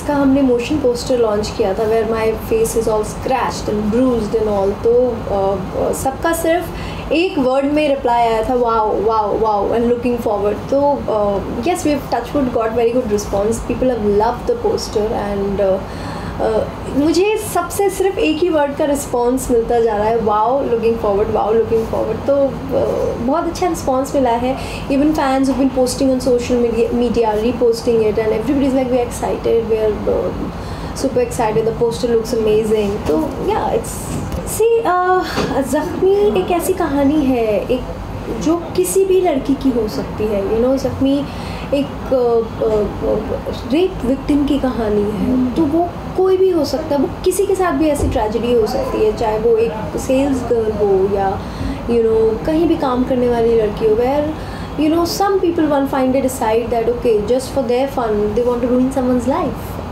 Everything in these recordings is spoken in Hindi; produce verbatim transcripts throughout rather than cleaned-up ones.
जिसका हमने मोशन पोस्टर लॉन्च किया था, where my face is all scratched and bruised and all, तो uh, सबका सिर्फ एक वर्ड में रिप्लाई आया था, wow wow wow and looking forward. तो yes, we have touch wood got very good response, people have loved the poster and Uh, मुझे सबसे सिर्फ एक ही वर्ड का रिस्पॉन्स मिलता जा रहा है, wow looking forward, wow looking forward. तो uh, बहुत अच्छा रिस्पॉन्स मिला है। Even fans have been posting on social media, reposting it, and everybody is like we are excited, we are super excited, the poster looks amazing. तो या इट्स सी ज़ख्मी एक ऐसी कहानी है एक जो किसी भी लड़की की हो सकती है। यू नो ज़ख्मी एक रेप विक्टिम की कहानी है, तो वो कोई भी हो सकता है, वो किसी के साथ भी ऐसी ट्रेजेडी हो सकती है, चाहे वो एक सेल्स गर्ल हो या यू you नो know, कहीं भी काम करने वाली लड़की हो, where you know some people one find they decide that okay just for their fun they want to ruin someone's life,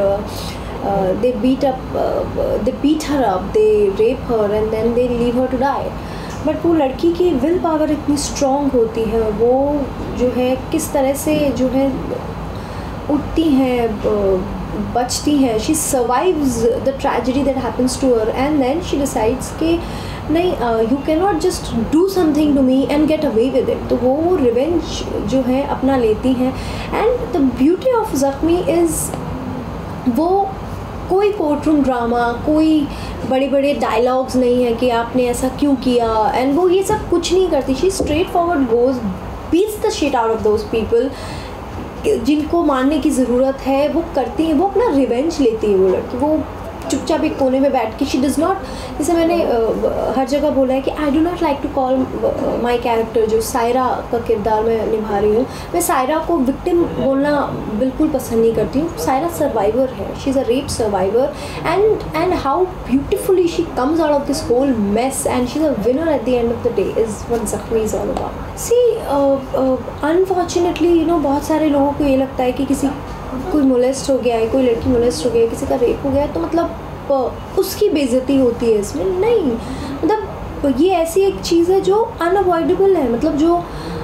और they beat up they beat her up, they rape her and then they leave her to die. But वो लड़की की विल पावर इतनी स्ट्रॉन्ग होती है, वो जो है किस तरह से जो है उठती हैं, बचती हैं, she survives the tragedy that happens to her and then she decides कि नहीं, you can not just do something to me and get away with it. तो वो रिवेंज जो है अपना लेती हैं। And the beauty of Zakhmi is वो कोई कोर्ट रूम ड्रामा, कोई बड़े बड़े डायलॉग्स नहीं है कि आपने ऐसा क्यों किया, एंड वो ये सब कुछ नहीं करती। She straight forward goes, beats the shit out of those people जिनको मारने की ज़रूरत है, वो करती है, वो अपना रिवेंज लेती है वो लड़की। वो चुपचाप एक कोने में बैठ के, शी डज़ नॉट, जैसे मैंने uh, हर जगह बोला है कि I do not like to call my character, जो सायरा का किरदार मैं निभा रही हूँ, मैं सायरा को विक्टिम बोलना बिल्कुल पसंद नहीं करती हूँ। सायरा सर्वाइवर है, she is a rape survivor, and and how beautifully she comes out of this whole mess and she is a winner at the end of the day is what Zakhmi is all about. See unfortunately you know बहुत सारे लोगों को ये लगता है कि किसी कोई मोलेस्ट हो गया है, कोई लड़की मोलेस्ट हो गया है, किसी का रेप हो गया है, तो मतलब उसकी बेइज्जती होती है इसमें। नहीं, मतलब ये ऐसी एक चीज़ है जो अनअवॉइडेबल है। मतलब जो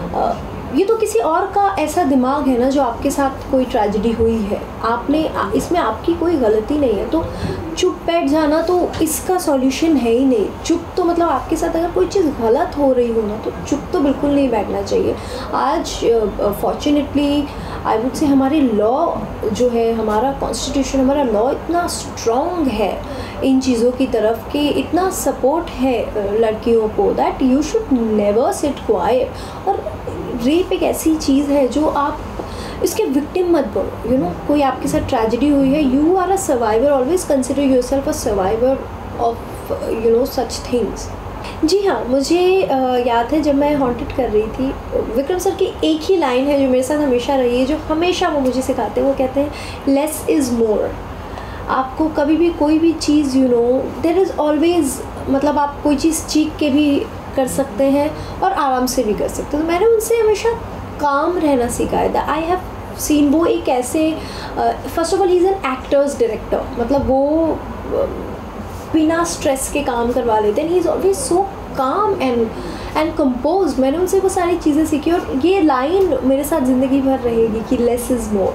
ये तो किसी और का ऐसा दिमाग है ना, जो आपके साथ कोई ट्रेजेडी हुई है, आपने इसमें आपकी कोई गलती नहीं है, तो चुप बैठ जाना तो इसका सॉल्यूशन है ही नहीं। चुप तो मतलब आपके साथ अगर कोई चीज़ गलत हो रही हो ना, तो चुप तो बिल्कुल नहीं बैठना चाहिए। आज फॉर्चुनेटली आई वुड से हमारे लॉ जो है, हमारा कॉन्स्टिट्यूशन, हमारा लॉ इतना स्ट्रॉन्ग है इन चीज़ों की तरफ कि इतना सपोर्ट है लड़कियों को that you should never sit quiet. और रेप एक ऐसी चीज़ है जो आप इसके विक्टिम मत बनो। यू नो कोई आपके साथ ट्रेजेडी हुई है, you are a survivor, always consider yourself a survivor of you know such things. जी हाँ, मुझे uh, याद है जब मैं हॉन्टेड कर रही थी, विक्रम सर की एक ही लाइन है जो मेरे साथ हमेशा रही है, जो हमेशा वो मुझे सिखाते हैं। वो कहते हैं लेस इज़ मोर। आपको कभी भी कोई भी चीज़ you know there is always, मतलब आप कोई चीज़ चीख के भी कर सकते हैं और आराम से भी कर सकते हैं। तो मैंने उनसे हमेशा काम रहना सीखा है। आई हैव सीन, वो एक ऐसे, first of all he is an actor's director, मतलब वो uh, बिना स्ट्रेस के काम करवा लेते हैं। ही इज़ ऑलवेज सो काम एंड एंड कंपोज। मैंने उनसे वो सारी चीज़ें सीखी और ये लाइन मेरे साथ ज़िंदगी भर रहेगी कि less is more.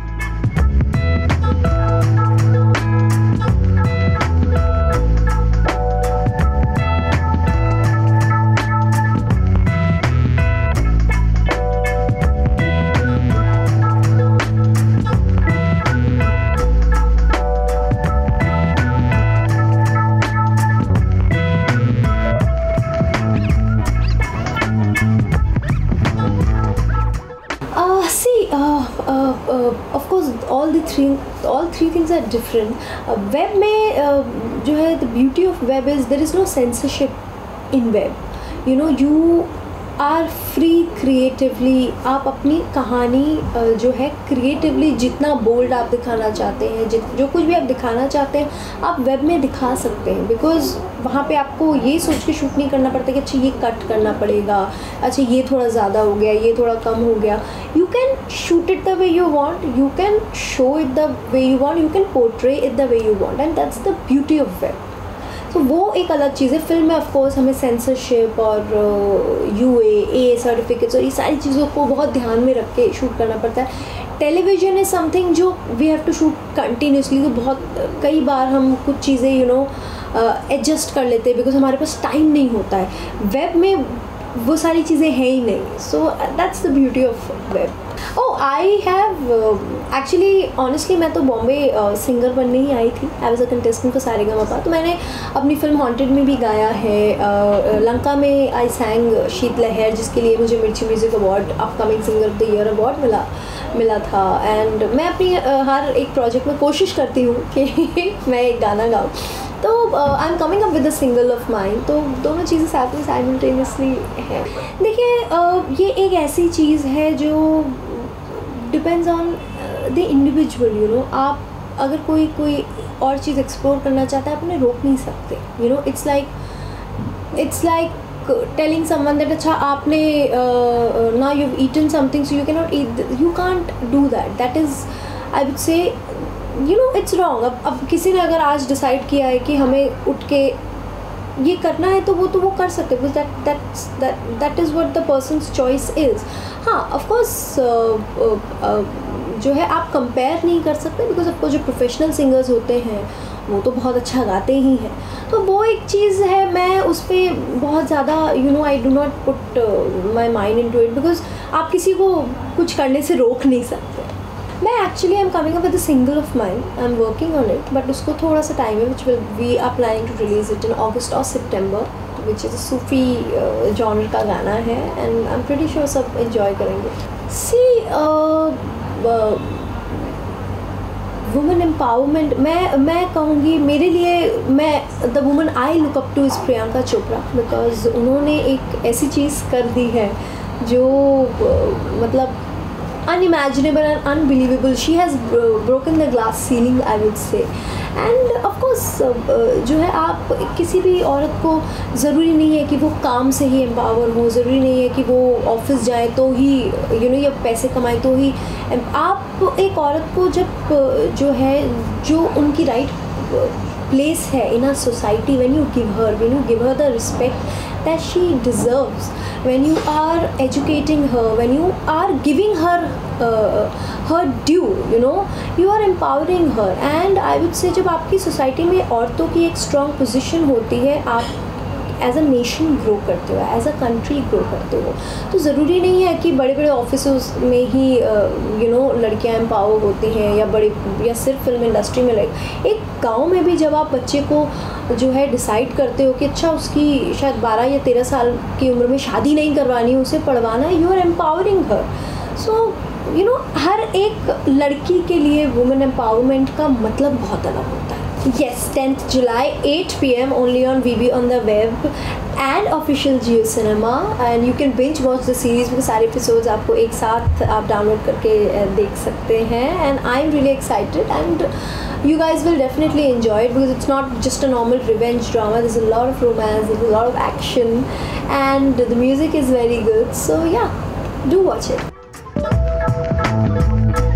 Of course all the three all three things are different. Web में uh, जो है the beauty of web is there is no censorship in web. You know you are free creatively, आप अपनी कहानी uh, जो है क्रिएटिवली जितना बोल्ड आप दिखाना चाहते हैं, जित जो कुछ भी आप दिखाना चाहते हैं आप वेब में दिखा सकते हैं। बिकॉज वहाँ पे आपको ये सोच के शूट नहीं करना पड़ता कि अच्छा ये कट करना पड़ेगा, अच्छा ये थोड़ा ज़्यादा हो गया, ये थोड़ा कम हो गया। You can shoot it the way you want, you can show it the way you want, you can portray it the way you want, and that's the beauty of web. तो वो एक अलग चीज़ है। फिल्म में ऑफ कोर्स हमें सेंसरशिप और यू ए ए सर्टिफिकेट्स और ये सारी चीज़ों को बहुत ध्यान में रख के शूट करना पड़ता है। टेलीविजन इज़ समथिंग जो we have to shoot continuously, तो बहुत कई बार हम कुछ चीज़ें यू नो एडजस्ट कर लेते हैं बिकॉज हमारे पास टाइम नहीं होता है। वेब में वो सारी चीज़ें हैं ही नहीं, so that's the beauty of web. Oh I have actually honestly मैं तो बॉम्बे सिंगर बनने ही आई थी। I was a contestant for Saregamapa. तो मैंने अपनी फिल्म हॉन्टेड में भी गाया है, uh, लंका में आई सैंग शीतलहर, जिसके लिए मुझे Mirchi music award upcoming singer of the year award मिला मिला था। एंड मैं अपनी uh, हर एक प्रोजेक्ट में कोशिश करती हूँ कि मैं एक गाना गाऊँ। तो I am coming up with a single of mind, तो दोनों चीज़ें साथ में साइमल्टेनियसली हैं। देखिए uh, ये एक ऐसी चीज़ है जो depends on the individual, you know. आप अगर कोई कोई और चीज़ एक्सप्लोर करना चाहता है, आप उन्हें रोक नहीं सकते, you know. It's like it's like telling someone that अच्छा आपने now you have eaten something so you can not eat, you can't do that. That is I would say you know it's wrong. अब अब किसी ने अगर आज डिसाइड किया है कि हमें उठ के ये करना है तो वो तो वो कर सकते हैं, that that's that that is what the person's choice is. हाँ ऑफ कोर्स जो है आप कंपेयर नहीं कर सकते बिकॉज आपको जो प्रोफेशनल सिंगर्स होते हैं वो तो बहुत अच्छा गाते ही हैं, तो वो एक चीज़ है। मैं उस पर बहुत ज़्यादा you know I do not put my mind into it because आप किसी को कुछ करने से रोक नहीं सकते। मैं actually I am coming up with a single of mind, I am working on it, but उसको थोड़ा सा टाइम है which will we are planning to release it in अगस्त और सितंबर, विच इज़ सूफी जॉनर का गाना है and I am pretty sure सब एंजॉय करेंगे। सी वुमेन एम्पावरमेंट, मैं मैं कहूँगी मेरे लिए, मैं the woman I look up to is Priyanka Chopra, because उन्होंने एक ऐसी चीज़ कर दी है जो uh, मतलब unimaginable and unbelievable. She has broken the glass ceiling, I would say. And of course जो है आप किसी भी औरत को ज़रूरी नहीं है कि वो काम से ही एम्पावर हो, ज़रूरी नहीं है कि वो ऑफिस जाए तो ही यू नो या पैसे कमाए तो ही। आप एक औरत को जब जो है जो उनकी राइट प्लेस है in a society, when you give her when you give her the respect that she deserves, when you are educating her, when you are giving her uh, her due, you know, you are empowering her. And I would say जब आपकी सोसाइटी में औरतों की एक स्ट्रॉन्ग पोजीशन होती है, आप एज अ नेशन ग्रो करते हो, एज अ कंट्री ग्रो करते हो, तो ज़रूरी नहीं है कि बड़े बड़े ऑफिस में ही यू नो लड़कियां एम्पावर होती हैं या बड़े या सिर्फ फिल्म इंडस्ट्री में। लाइक एक गांव में भी जब आप बच्चे को जो है डिसाइड करते हो कि अच्छा उसकी शायद बारह या तेरह साल की उम्र में शादी नहीं करवानी, उसे पढ़वाना है, you are empowering her. So you know हर एक लड़की के लिए वुमेन एम्पावरमेंट का मतलब बहुत अलग होता है। Yes, tenth July, eight p m only on V B on the web and official Jio Cinema, and you can binge watch the series because सारे episodes आपको एक साथ आप download करके देख सकते हैं। And I'm really excited and you guys will definitely enjoy it because it's not just a normal revenge drama. There's a lot of romance, there's a lot of action, and the music is very good. So yeah, do watch it.